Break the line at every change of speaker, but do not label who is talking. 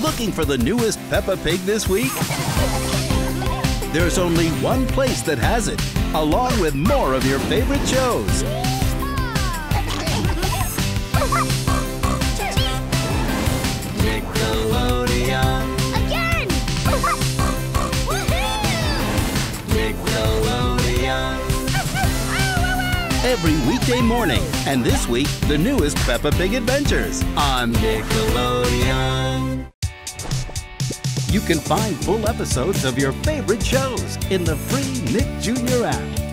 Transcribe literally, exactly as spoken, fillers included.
Looking for the newest Peppa Pig this week? There's only one place that has it, along with more of your favorite shows. Nickelodeon.
Again!
Nickelodeon. Every weekday morning, and this week, the newest Peppa Pig adventures on Nickelodeon. You can find full episodes of your favorite shows in the free Nick Junior app.